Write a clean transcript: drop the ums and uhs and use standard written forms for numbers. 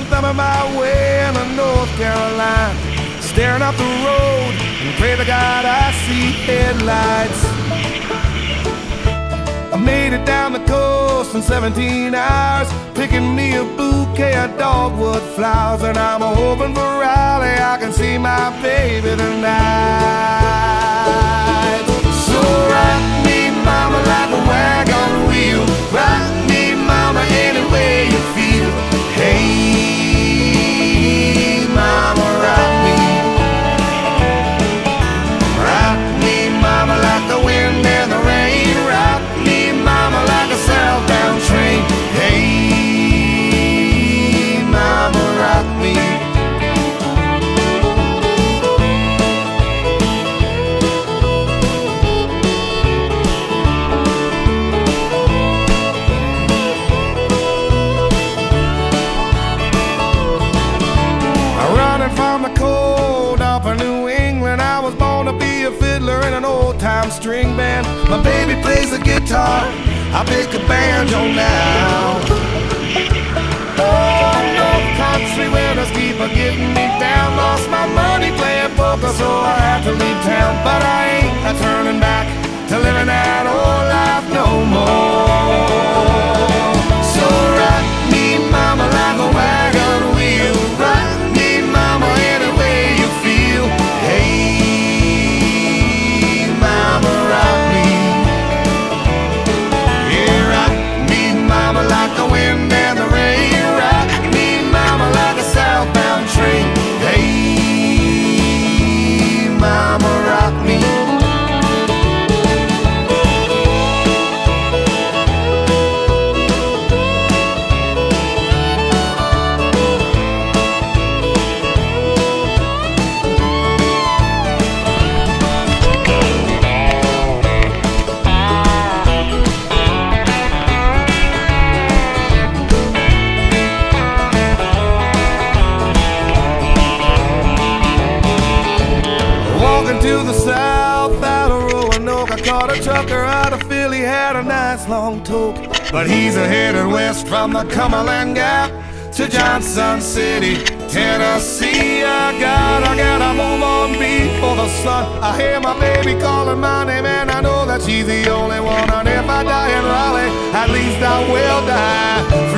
and thumbing my way into North Carolina, staring up the road and pray to God I see headlights. I made it down the coast in 17 hours, picking me a bouquet of dogwood flowers, and I'm hoping for Raleigh I can see my baby tonight. So rock me, mama, like a wagon wheel. Rock me, mama, any way you feel. Hey, mama, rock me. Rock me, mama, like the wind and the rain. Rock me, mama, like a southbound train. Hey, mama, rock me. From the cold up in New England, I was born to be a fiddler in an old-time string band. My baby plays the guitar, I pick a banjo now. Oh, North Country winters keep a getting me down. Lost my money playing poker, so I had to leave town. But I ain't a turning back to living that old life no more. So rock me, mama, like a wagon wheel. Rock me, mama, any way you feel. Hey, mama, rock me. Yeah, rock me, mama, like the wind and the rain. Rock me, mama, like a southbound train. Hey, mama, rock me. To the south out of Roanoke, I caught a trucker out of Philly, had a nice long toke. But he's headed west from the Cumberland Gap to Johnson City, Tennessee. I gotta move on before the sun. I hear my baby calling my name, and I know that she's the only one. And if I die in Raleigh, at least I will die